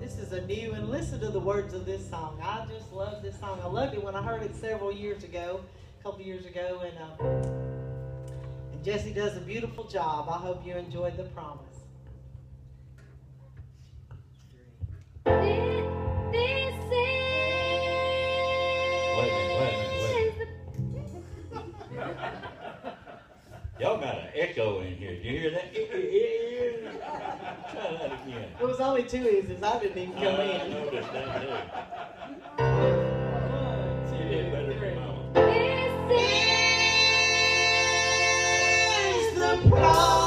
This is a new, and listen to the words of this song. I just love this song. I loved it when I heard it several years ago, a couple years ago, and Jesse does a beautiful job. I hope you enjoyed The Promise. Wait a minute. Y'all got an echo in here. Did you hear that? Try that again. It was only 2 eases. I didn't even come in. I noticed that too. You did better than Mama. This is the promise.